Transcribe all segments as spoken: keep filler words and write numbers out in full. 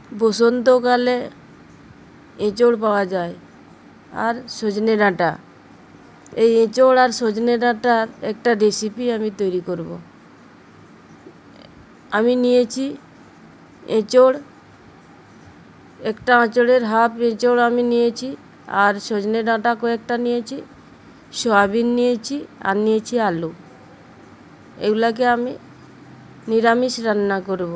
বসন্তকালে এঁচোড় পাওয়া যায় আর সজনে ডাঁটা। এই এঁচোড় আর সজনে ডাঁটার একটা রেসিপি আমি তৈরি করব। আমি নিয়েছি এঁচোড়, একটা আঁচড়ের হাফ এঁচোড় আমি নিয়েছি, আর সজনে ডাঁটা কয়েকটা নিয়েছি, সয়াবিন নিয়েছি, আর নিয়েছি আলু। এগুলাকে আমি নিরামিষ রান্না করব।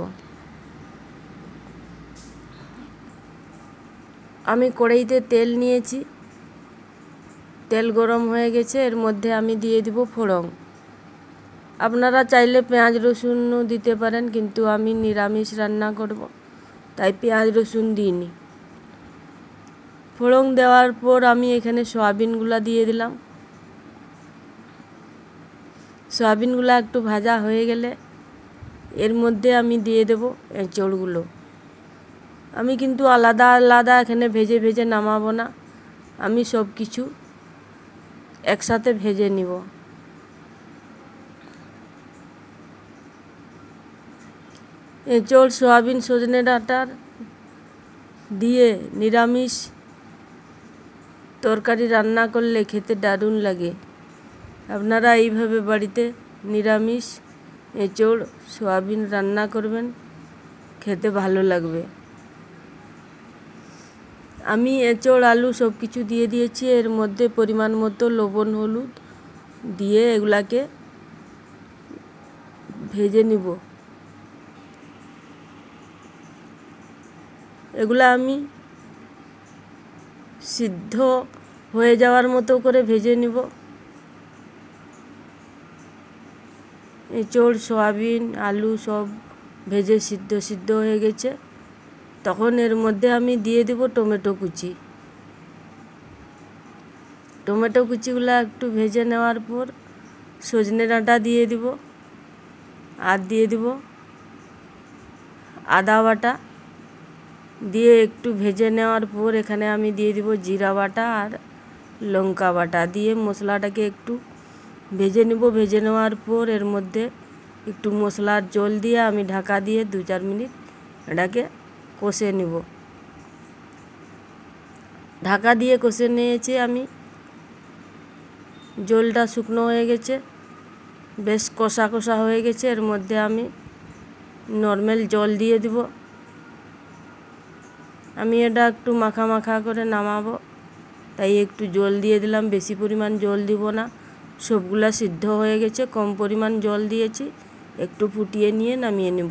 আমি কড়াইতে তেল নিয়েছি, তেল গরম হয়ে গেছে, এর মধ্যে আমি দিয়ে দিব ফোড়ন। আপনারা চাইলে পেঁয়াজ রসুনও দিতে পারেন, কিন্তু আমি নিরামিষ রান্না করব তাই পেঁয়াজ রসুন দিইনি। ফোড়ন দেওয়ার পর আমি এখানে সয়াবিনগুলো দিয়ে দিলাম। সয়াবিনগুলো একটু ভাজা হয়ে গেলে এর মধ্যে আমি দিয়ে দেব এঁচোড়গুলো। আমি কিন্তু আলাদা আলাদা এখানে ভেজে ভেজে নামাবো না, আমি সব কিছু একসাথে ভেজে নিব। এঁচোড়, সয়াবিন, সজনে ডাঁটার দিয়ে নিরামিষ তরকারি রান্না করলে খেতে দারুণ লাগে। আপনারা এইভাবে বাড়িতে নিরামিষ এঁচোড়, সয়াবিন রান্না করবেন, খেতে ভালো লাগবে। আমি এঁচোড়, আলু সব কিছু দিয়ে দিয়েছি। এর মধ্যে পরিমাণ মতো লবণ, হলুদ দিয়ে এগুলাকে ভেজে নিব। এগুলা আমি সিদ্ধ হয়ে যাওয়ার মতো করে ভেজে নিব। এঁচোড়, সয়াবিন, আলু সব ভেজে সিদ্ধ সিদ্ধ হয়ে গেছে। তখন এর মধ্যে আমি দিয়ে দেব টমেটো কুচি। টমেটো কুচিগুলো একটু ভেজে নেওয়ার পর সজনে ডাঁটা দিয়ে দিব, আর দিয়ে দিব আদা বাটা। দিয়ে একটু ভেজে নেওয়ার পর এখানে আমি দিয়ে দিব জিরা বাটা আর লঙ্কা বাটা। দিয়ে মশলাটাকে একটু ভেজে নিব। ভেজে নেওয়ার পর এর মধ্যে একটু মশলার জল দিয়ে আমি ঢাকা দিয়ে দু চার মিনিট এটাকে কষে নিব। ঢাকা দিয়ে কষে নিয়েছি আমি। জলটা শুকনো হয়ে গেছে, বেশ কষা কষা হয়ে গেছে। এর মধ্যে আমি নর্মাল জল দিয়ে দিব। আমি এটা একটু মাখা মাখা করে নামাবো, তাই একটু জল দিয়ে দিলাম। বেশি পরিমাণ জল দিব না, সবগুলা সিদ্ধ হয়ে গেছে। কম পরিমাণ জল দিয়েছি, একটু ফুটিয়ে নিয়ে নামিয়ে নেব।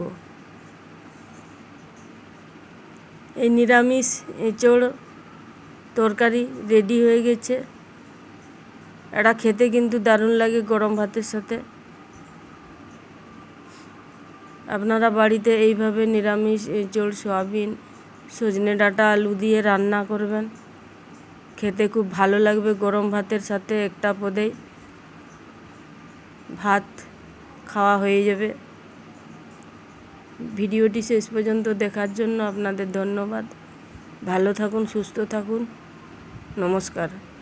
এই নিরামিষ এঁচোড় তরকারি রেডি হয়ে গেছে। এটা খেতে কিন্তু দারুণ লাগে গরম ভাতের সাথে। আপনারা বাড়িতে এইভাবে নিরামিষ এঁচোড়, সয়াবিন, সজনে ডাঁটা, আলু দিয়ে রান্না করবেন, খেতে খুব ভালো লাগবে। গরম ভাতের সাথে একটা পদেই ভাত খাওয়া হয়ে যাবে। ভিডিওটি শেষ পর্যন্ত দেখার জন্য আপনাদের ধন্যবাদ। ভালো থাকুন, সুস্থ থাকুন, নমস্কার।